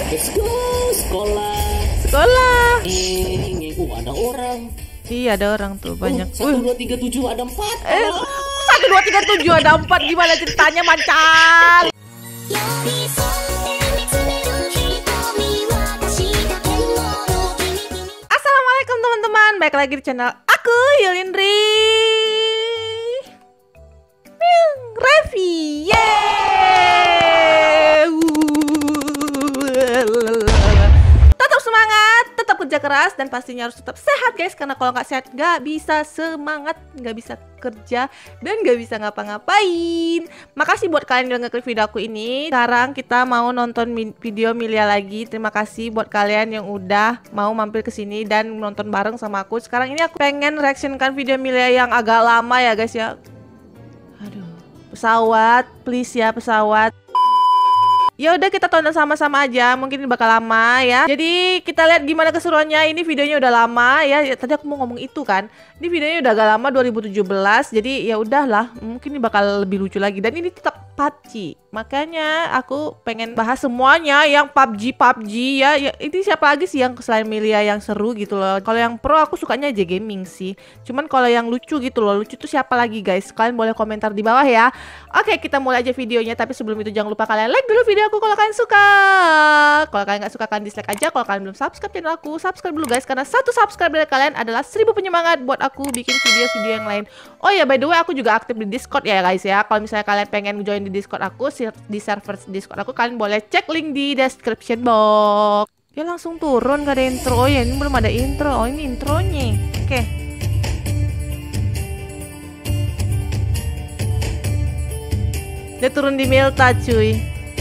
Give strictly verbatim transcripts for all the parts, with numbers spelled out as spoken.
Let's go sekolah. Sekolah. Eh, uh ada orang. Iya ada orang tuh banyak. Satu dua tiga tujuh ada empat. Eh, satu dua tiga tujuh ada empat. Gimana ceritanya Mancal? Assalamualaikum teman-teman, balik lagi di channel aku Yulindri Revi. Yeay. Tetap semangat, tetap kerja keras, dan pastinya harus tetap sehat guys. Karena kalau nggak sehat nggak bisa semangat, nggak bisa kerja, dan nggak bisa ngapa-ngapain. Makasih buat kalian yang ngeklik video aku ini. Sekarang kita mau nonton video Milia lagi. Terima kasih buat kalian yang udah mau mampir ke sini dan nonton bareng sama aku. Sekarang ini aku pengen reactionkan video Milia yang agak lama ya guys ya. Aduh, pesawat, please ya pesawat. Ya udah kita tonton sama-sama aja, mungkin ini bakal lama ya. Jadi kita lihat gimana keseruannya. Ini videonya udah lama ya. Tadi aku mau ngomong itu kan. Ini videonya udah agak lama, dua ribu tujuh belas. Jadi ya udahlah, mungkin ini bakal lebih lucu lagi. Dan ini tetap P U B G. Makanya aku pengen bahas semuanya yang P U B G P U B G ya. Ya ini siapa lagi sih yang selain Milia yang seru gitu loh. Kalau yang pro aku sukanya aja gaming sih. Cuman kalau yang lucu gitu loh, lucu tuh siapa lagi guys? Kalian boleh komentar di bawah ya. Oke, kita mulai aja videonya. Tapi sebelum itu jangan lupa kalian like dulu video aku kalau kalian suka. Kalau kalian nggak suka kalian dislike aja. Kalau kalian belum subscribe channel aku, subscribe dulu guys. Karena satu subscribe dari kalian adalah seribu penyemangat buat aku bikin video-video yang lain. Oh ya, by the way aku juga aktif di Discord ya guys ya. Kalau misalnya kalian pengen join di Discord aku, di server Discord aku, kalian boleh cek link di description box. Ya langsung turun, gak ada intro. Oh ya, ini belum ada intro. Oh ini intronya. Oke okay. Dia turun di Milta cuy.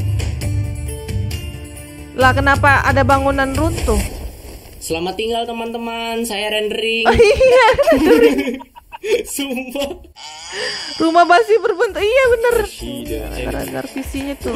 Lah kenapa ada bangunan runtuh? Selamat tinggal teman-teman, saya rendering. Oh iya. Sumpah. Rumah basi berbentuk. Iya bener. Gara-gara P C-nya tuh.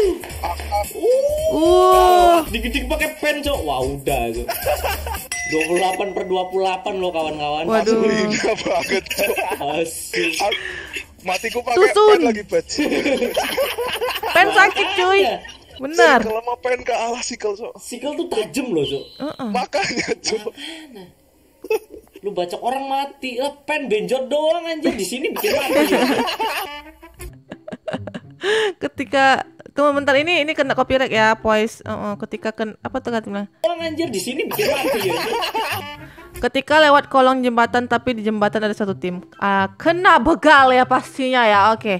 Uh, dikit-dikit pakai pen, Cok. Wah, udah tuh. dua puluh delapan per dua puluh delapan loh kawan-kawan. Waduh. Indah banget, Cok. Asik. Matiku pakai pen lagi, Bat. Pen sakit, cuy. Benar. Kalau mau pen ke alas sikel, Cok. Sikel tuh tajam loh, Cok. Uh-uh. Makanya, Cok. Lu bacok orang mati, lah pen benjot doang anjir, di sini bikin mati. Ya. Ketika komentar ini ini kena copyright ya, voice. Uh, uh, ketika ken apa tuh katanya? Orang anjir di sini bikin mati ya. Ketika lewat kolong jembatan tapi di jembatan ada satu tim. Uh, kena begal ya pastinya ya. Oke. Okay.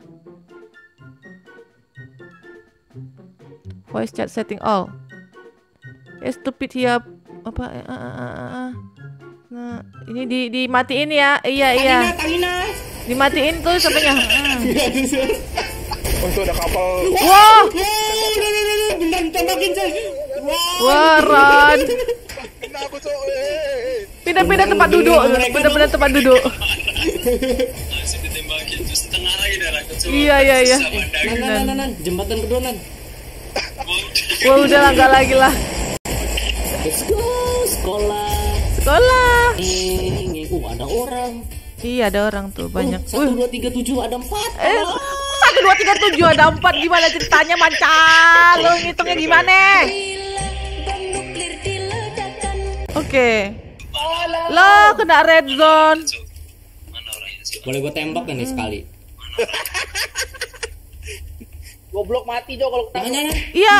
Voice chat setting all. Eh, stupid ya apa? Uh, uh, uh, uh. Nah, ini di dimatiin ya. Iya, iya. Tangina, dimatiin tuh sampainya. Hmm. Untuk ada kapal. Wah. Beneran tembakin saya. Wah, Ron. Kena aku, Cok. Pindah-pindah tempat duduk. Pindah-pindah tempat duduk. Langsung ditembakin terus setengah lagi darah kecil. Iya, iya, iya. Nan, nan, nan, jembatan kedua nan. Wah, udah lah, enggak lagi lah. Let's go sekolah. Sekolah. Eh, uh ada orang. Iya ada orang tuh banyak. Satu dua tiga tujuh ada empat. Eh, satu dua tiga tujuh ada empat. Gimana ceritanya Mancal? Lo ngitungnya gimana? Oke. Lo kena red zone. Boleh gue tembak kan nih sekali? Goblok mati Jo kalau kena. Iya.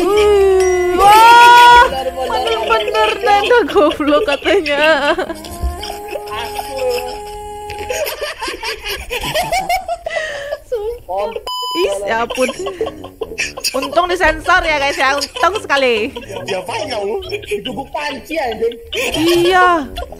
Wah, bener-bener nada goblok katanya. Is, ya ampun. Untung disensor ya guys ya, untung sekali. Diapain kamu? Duduk panci anjing. Iya.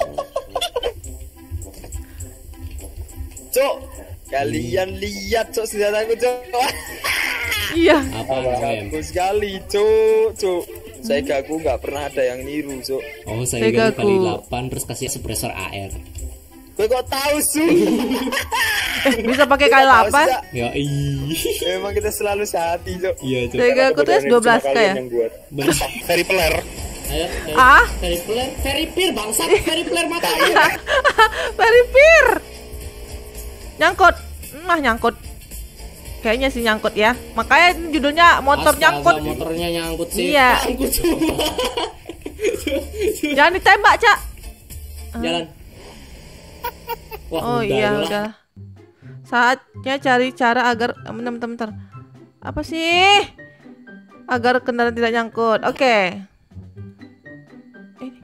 Cok, kalian lihat, Cok, senjataku, Cok. Iya. Apa Rem? Bagus sekali, Cok. Cok. Saya aku nggak pernah ada yang niru, Cok. Oh, saya gagu kali delapan terus kasih suppressor A R. Gue kok tahu, Su? Eh, bisa pakai kali delapan? Ya, ih. Emang kita selalu sehati, Cok. Iya, Cok. Saya aku tuh dua belas k ya. Dari peler. Ayo, Ah? Very player, very peer bangsat, very player matanya. Very peer. Nyangkut. Nah, nyangkut. Kayaknya sih nyangkut ya. Makanya judulnya motor Astaga, nyangkut. motornya nyangkut sih. Iya. Nyangkut semua. Jangan ditembak, Cak. Jalan. Wah, Oh udah, iya, udah. udah. Saatnya cari cara agar bentar, bentar, bentar. Apa sih? Agar kendaraan tidak nyangkut. Oke. Ini.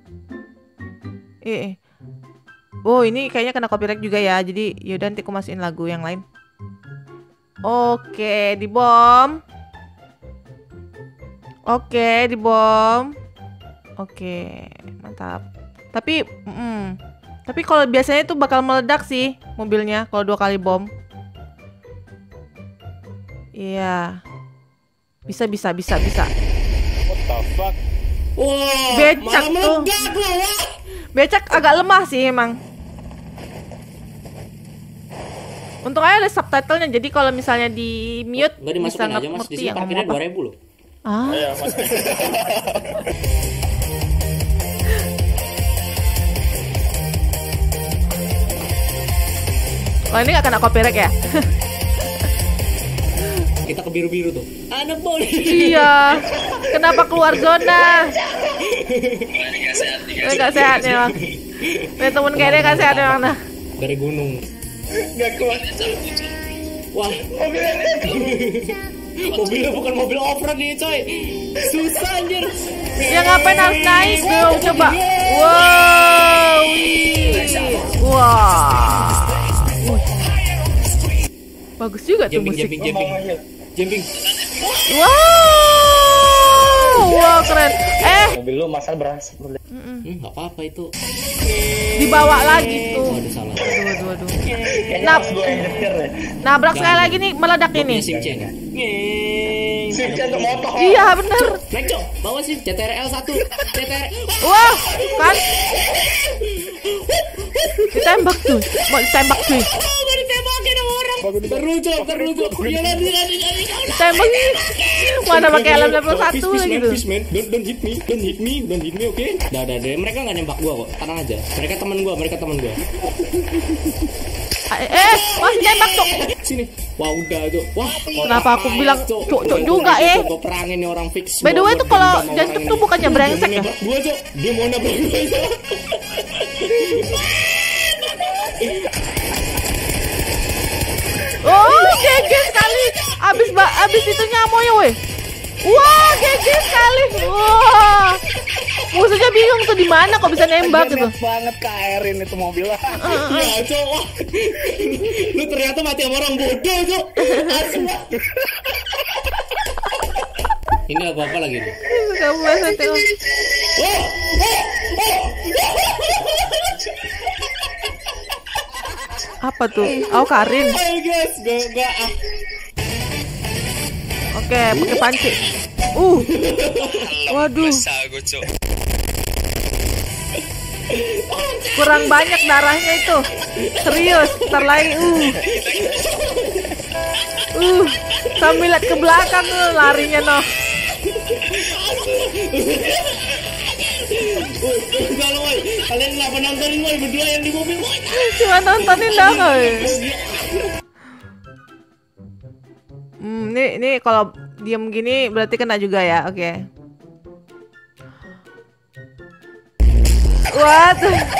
Eh. Oh, ini kayaknya kena copyright juga ya. Jadi yaudah nanti aku masukin lagu yang lain. Oke, dibom. Oke, dibom. Oke, mantap. Tapi, mm, tapi kalau biasanya itu bakal meledak sih mobilnya kalau dua kali bom. Iya. Bisa, bisa, bisa, bisa. What the fuck? Wah, Becak malah tuh. meledak loh, wah. Becak agak lemah sih emang. Untung aja ada subtitlenya, jadi kalau misalnya di mute Nggak bisa dimasukin aja mas, di ngerti sini yang parkirnya ngomong apa. dua ribu loh. Ah, Ayo mas. kalau ini nggak kena copyright ya? Kita ke biru-biru tuh. Anak boleh. Iya. Kenapa keluar zona? Ini nggak sehat nih. Eh, Nggak sehat nih bang. Punya temen kayak dia nggak sehat emang nah. Dari gunung. Gak kuat. Wah, mobilnya bukan mobil off-road nih coy. Susah anjir. Ya ngapain harus naik bro? Coba. Wow. wih. Wah. Wih. Bagus juga tuh Jumping, musik. jumping, jumping. Jumping. Wow. Wow keren. Eh, Mobil lu masal berhasil. Hmm, nggak apa-apa itu. dibawa lagi tuh. Oh, ada salah. Aduh, aduh, aduh. Kayaknya Nah. harus gue yang nyetir deh. Nabrak sekali lagi nih meledak Punya ini. SIM C nggak? Switch untuk motor. Iya bener. Naik dong, bawa sih C T R L satu. C T R L. Wah, kan? Ditembak tuh. Mau ditembak tuh. Oh, nggak ditembakin sama orang. Terucuk, terucuk. Jalan, jalan, jalan. Ditembak nih. Mana pakai helm level satu Peace, lagi man, tuh. peace, man. Don't, don't hit me, don't hit me, don't hit me, oke? Dah, dah, dah. Mereka nggak nembak gua kok. Tenang aja. Mereka teman gua, mereka teman gua. Eh, eh, masih tembak tuh. Sini. Wah, udah tuh. Wah, Kenapa aku bilang cuk cuk juga eh? Gua perangin nih orang fix. By the way Gua tuh kalau dendam sama jantung orang tuh ini. bukannya Dia brengsek mau ya? nabrak gua, Cok. Dia mau nabrak gua, Cok. Oh, G G sekali. Abis ba abis itu nyamoy weh. Wah, G G sekali. Wah. Musuhnya bingung tuh di mana kok bisa nembak gitu. Enak banget K R-in itu mobilnya. Ya, Cok. Wah. Lu ternyata mati sama orang bodoh, Cok. Asli. Ini apa-apa lagi nih? Kamu bahasa tuh. Apa tuh? Oh, Karin. Ayo guys, gua gua ah. Oke, pakai panci. Uh. Waduh, Basah gue cok. kurang banyak darahnya itu. Serius, ntar lagi. Uh. Uh. Sambil lihat ke belakang tuh larinya noh. Kalau woy, kalian kenapa nontonin woy berdua yang di mobil woy? Cuma nontonin dong. woy. Hmm, ini ini kalau diem gini berarti kena juga ya. Oke. What?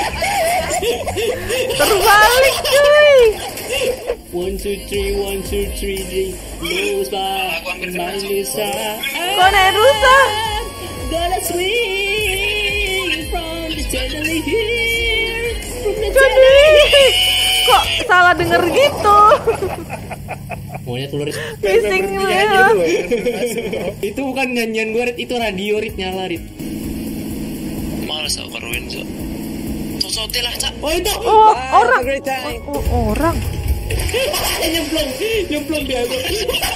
Terbalik cuy. One two three, one two three, three. Lose by my Lisa. Kok naik rusak? Gonna swing from the chandelier here. From the Jadi kok salah denger gitu? Maunya telur is- Missing ya. itu bukan nyanyian gue, Rit. Itu radio, Rit. Nyala, Rit. Males aku keruin cok. Cocote lah cak. Oh, itu. Oh, orang. great time. Oh, oh, orang. Nyemplung. Nyemplung dia. Tuh.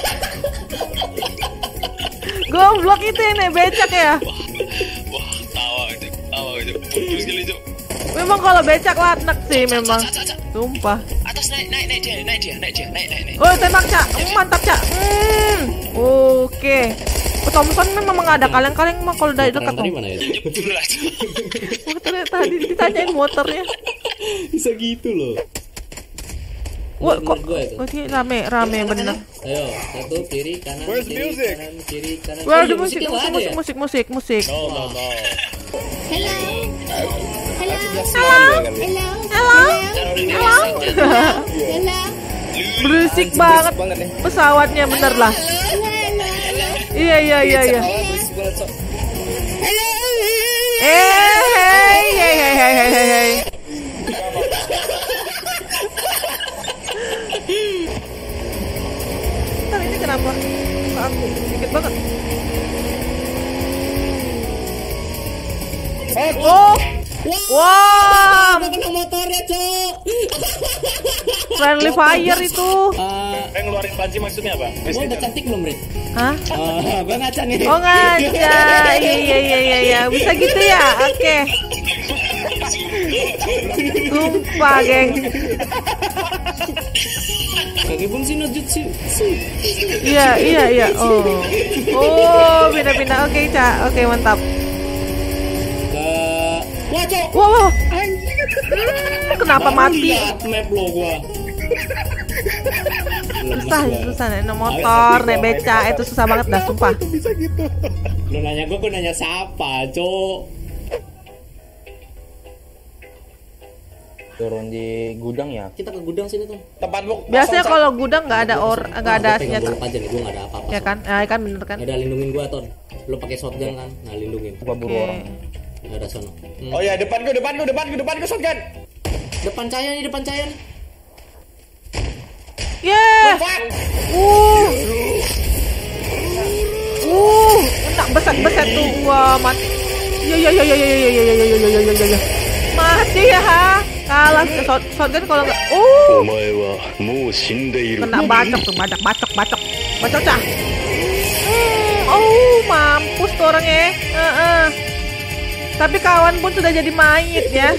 Goblok itu yang naik becak ya. Wah tawa itu, tawa itu. Bagus sekali cok. Memang kalau becak lanak sih memang. Cak, cak, cak. Sumpah. Atas naik, naik, naik dia, naik dia, naik dia, naik, naik, naik. Oh, tembak, Cak. Hmm, mantap, Cak. Hmm. Oke. Oh, Thompson memang nggak ada kaleng-kaleng mah kalau dari dekat. Orang tadi Om. mana ya? Jebur lah cok. Oh, ternyata tadi ditanyain motornya. Bisa gitu loh. Wah, Menurut kok gue itu. oh, ini rame, rame Ayo, bener. anak-anak. Ayo, satu kiri kanan Where's kiri music? kanan kiri kanan. Wah, Oh, ada iya, musik, musiknya musik, nggak ada musik, ya? musik, musik, musik. No, no, no. Berisik Anjing, banget berisik banget nih. pesawatnya bener lah. Iya, iya, iya, iya. Malah berisik banget, Cok. Eh, hey, hey, hey, hey, hey, hey, hey. Ntar ini kenapa? Ke aku dikit banget. Oh, wah, Kena motornya, Cok. friendly fire itu. Ah, Eh ngeluarin panci maksudnya apa? gua udah cantik belum, Rit? Hah? Ah, gua ngaca nih. Oh ngaca, iya iya iya iya iya, bisa gitu ya, oke. Sumpah geng. Kaki fungsi no jutsu. Iya iya iya, oh, oh pindah-pindah, oke Ca, oke mantap. Ke Wah, Cok. Wow, wow. Kenapa mati? Lihat map lo gua. Susah, susah nih, naik motor, naik beca, itu susah banget dah, sumpah. Lu nanya gua, gua nanya siapa, Cok? Turun di gudang ya. Kita ke gudang sini tuh. Tempat lu Biasanya kalau gudang nggak ada or, nggak ada senjata, aja nih, gua nggak ada apa-apa. ya kan? Ya kan bener kan? Nggak ada lindungin gua, Ton. Lu pakai shotgun kan? Nah, lindungin. Gua buru Oke. orang. Nggak ada sono. Hmm. Oh ya depan gua depan gua depan gua depan gua shotgun. Depan cahaya nih, depan cahaya nih. Yeah. Uh. Uh, enak beset-beset tuh. Wah, mati. Ya ya ya ya ya ya ya ya ya ya ya ya ya. Mati ya. Kalah shot shotgun kalau enggak. Uh. お前はもう死んでいる Kena bacok tuh, bacok bacok bacok. Bacok cah. Hmm, oh, mampus tuh orangnya. Heeh. Tapi kawan pun sudah jadi mayit ya.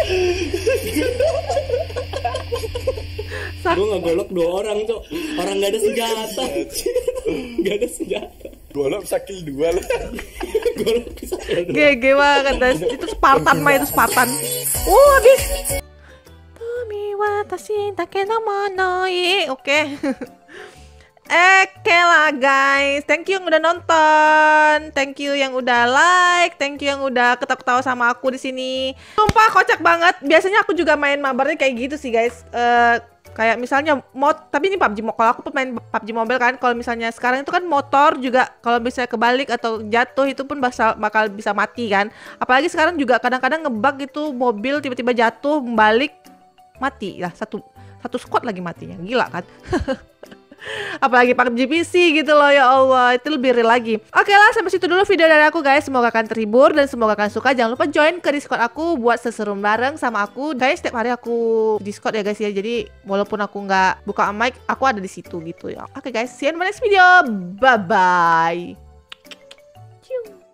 Gua nggak golok dua orang, Cok. Orang nggak ada senjata. Nggak ada senjata. Golok bisa kill dua lah. Golok bisa kill dua. G G banget guys. Itu Spartan mah itu Spartan. Uh habis. Tomi watashi dake no mono i. Oke. Oke lah guys. Thank you yang udah nonton. Thank you yang udah like. Thank you yang udah ketawa-ketawa sama aku di sini. Sumpah kocak banget. Biasanya aku juga main mabarnya kayak gitu sih guys. Eh kayak misalnya mod, tapi ini P U B G. Kalau aku pemain P U B G Mobile kan, kalau misalnya sekarang itu kan motor juga kalau bisa kebalik atau jatuh itu pun bakal bakal bisa mati kan. Apalagi sekarang juga kadang-kadang ngebug itu mobil tiba-tiba jatuh balik mati lah, satu satu squad lagi matinya, gila kan. Apalagi pakai G P C gitu loh, ya Allah, itu lebih real lagi. Oke lah, sampai situ dulu video dari aku guys. Semoga kalian terhibur dan semoga kalian suka. Jangan lupa join ke Discord aku buat seseru bareng sama aku. Guys, setiap hari aku Discord ya guys ya. Jadi walaupun aku nggak buka mic, aku ada di situ gitu ya. Oke guys, see you in my next video. Bye bye.